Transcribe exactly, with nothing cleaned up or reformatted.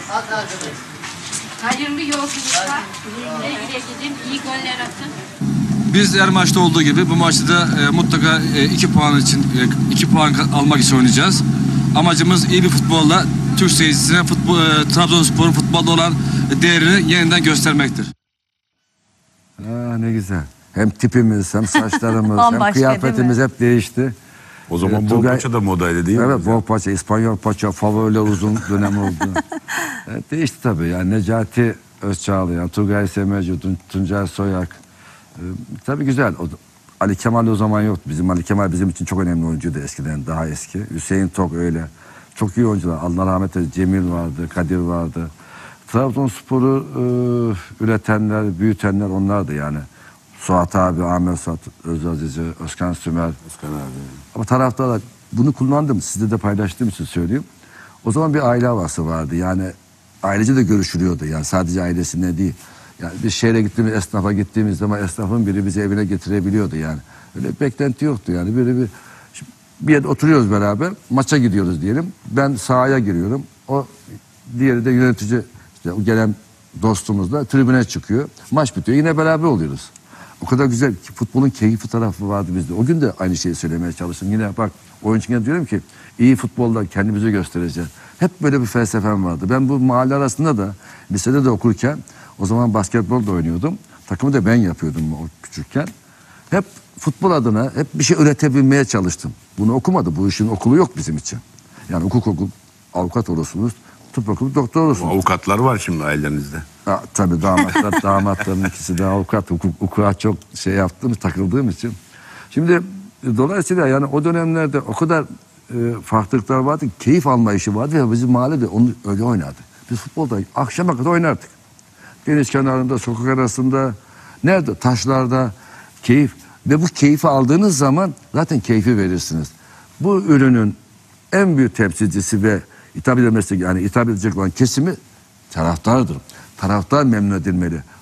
Hayırlı yolculuklar. Güle güle gidin. İyi goller atın. Biz her maçta olduğu gibi bu maçta da e, mutlaka e, iki puan için e, iki puan almak için oynayacağız. Amacımız iyi bir futbolla Türk seyircisine futbol, e, Trabzonspor'un futbolda olan değerini yeniden göstermektir. Aa, ne güzel. Hem tipimiz hem saçlarımız hem Bambaşka, kıyafetimiz hep değişti. O zaman Evet, bol Tugay- paça da modaydı değil mi? Evet, bol paça, İspanyol paça, favoriler uzun dönem oldu. Evet, değişti tabii. Yani Necati Özçağlayan, Turgay Semeci, Tun Tuncay Soyak. Ee, tabii güzel. O, Ali Kemal o zaman yoktu. Bizim Ali Kemal bizim için çok önemli oyuncuydu eskiden, daha eski. Hüseyin Tok öyle. Çok iyi oyuncular. Allah rahmet eylesin. Cemil vardı, Kadir vardı. Trabzonspor'u e, üretenler, büyütenler onlardı yani. Suat abi, Ahmet Suat, Özazizi, Özkan Sümer. Özkan abi. Ama taraftarlar bunu kullandım. Sizle de paylaştığım için söyleyeyim. O zaman bir aile havası vardı. Yani ailece de görüşülüyordu. Yani sadece ailesine değil. Yani bir şehre gittiğimiz, esnafa gittiğimiz zaman esnafın biri bizi evine getirebiliyordu yani. Öyle bir beklenti yoktu yani. Biri bir, bir yerde oturuyoruz beraber. Maça gidiyoruz diyelim. Ben sahaya giriyorum. O diğeri de yönetici, işte o gelen dostumuz da tribüne çıkıyor. Maç bitiyor. Yine beraber oluyoruz. O kadar güzel ki futbolun keyifli tarafı vardı bizde. O gün de aynı şeyi söylemeye çalıştım. Yine bak oyuncuna diyorum ki iyi futbolda kendimizi göstereceğiz. Hep böyle bir felsefem vardı. Ben bu mahalle arasında da lisede de okurken o zaman basketbol da oynuyordum. Takımı da ben yapıyordum o küçükken. Hep futbol adına hep bir şey üretebilmeye çalıştım. Bunu okumadı. Bu işin okulu yok bizim için. Yani hukuk okul, avukat olursunuz, tıp okulu, doktor olursunuz. Avukatlar var şimdi ailenizde. Ha, tabii damatlar, damatların ikisi de avukat, hukuk, hukuka çok şey yaptığım, takıldığım için. Şimdi dolayısıyla yani o dönemlerde o kadar e, farklılıklar vardı, keyif alma işi vardı ve bizim mahallede onu öyle oynardık. Biz futbolda akşama kadar oynardık. Deniz kenarında, sokak arasında, nerede? Taşlarda, keyif. Ve bu keyfi aldığınız zaman zaten keyfi verirsiniz. Bu ürünün en büyük temsilcisi ve hitap edilmesi, yani hitap edecek olan kesimi taraftardır. Taraftar memnun edilmeli.